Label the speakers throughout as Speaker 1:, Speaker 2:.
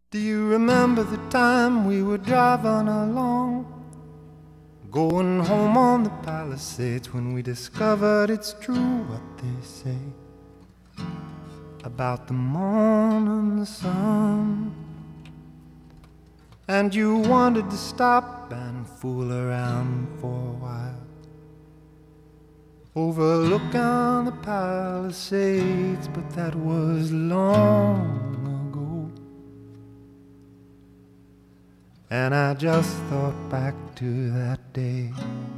Speaker 1: Do you remember the time we were driving along, going home on the Palisades, when we discovered it's true what they say about the morning sun? And you wanted to stop and fool around for a while, overlooking the Palisades, but that was long ago. And I just thought back to that day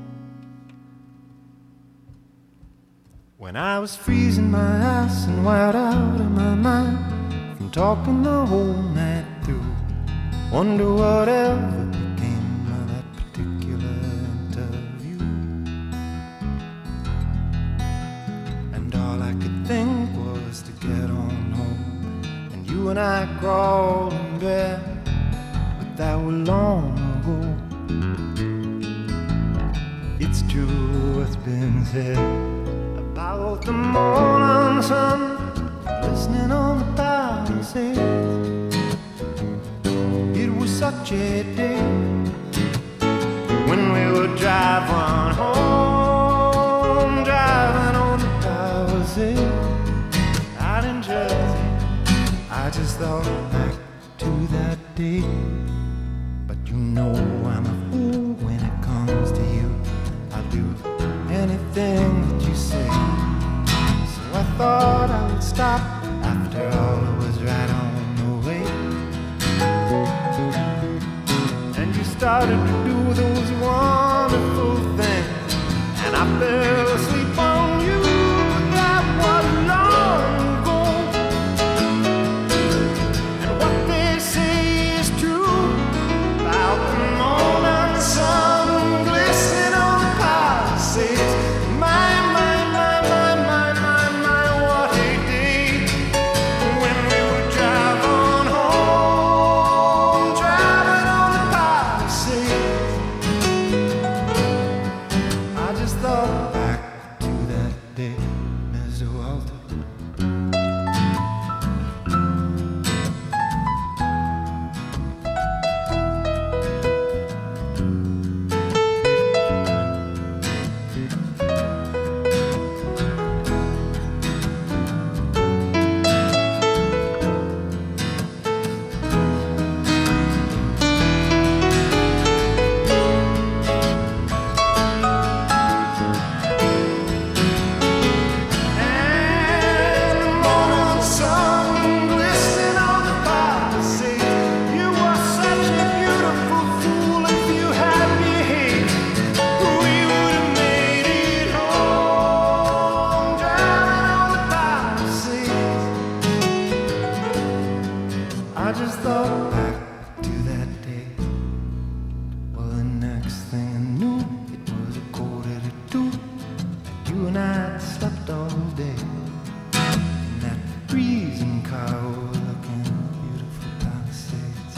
Speaker 1: when I was freezing my ass and wired out of my mind from talking the whole night through. Wonder whatever became of that particular interview. And all I could think was to get on home, and you and I crawled in bed, but that was long ago. It's true what's been said about the morning sun glistening on the Palisades. It was such a day when we were driving home, driving on the Palisades out in Jersey. I just thought back to that day, but you know I'm a fool when it comes to you. I'll do anything that you say, so I thought I would stop. After all, it was right on the way. And you started to do those wonderful things, and I fell asleep on you, but that was long ago. And what they say is true about the morning sun glistening on the Palisades. My, what a day when we were driving home, driving on the Palisades. I just thought back to that day, Mr. Walter. I just thought back to that day. Well, the next thing I knew, it was 1:45, and you and I had slept all day in that freezing car overlooking beautiful Palisades.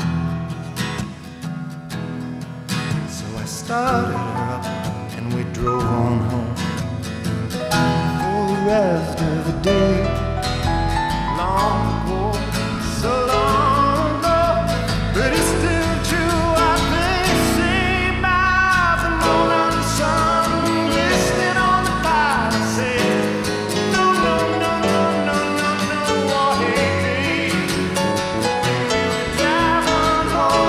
Speaker 1: So I started her up, and we drove on home for the rest of the day. Long ago, so long. But it's still true what they say about the morning sun glistening on the Palisades. No, no, no, no, no, no, no, what a day when we were driving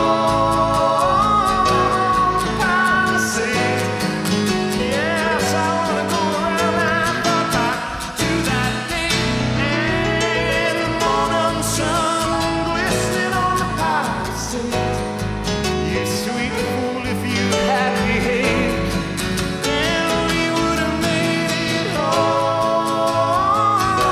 Speaker 1: home, Palisades. Yes, I wanna go around and thought back to that day and the morning sun glistening on the Palisades. You sweet fool, if you had behaved, then we would have made it home.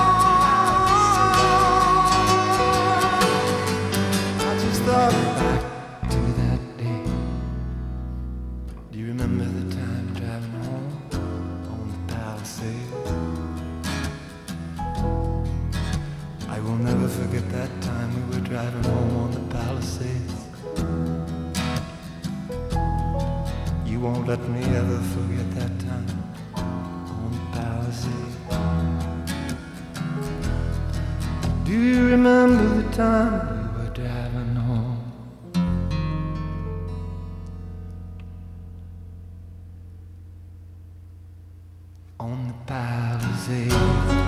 Speaker 1: I just thought back to that day. Do you remember the time driving home on the Palisades? I will never forget that time we were driving home on the Palisades. You won't let me ever forget that time on the Palisades. Do you remember the time we were driving on the Palisades.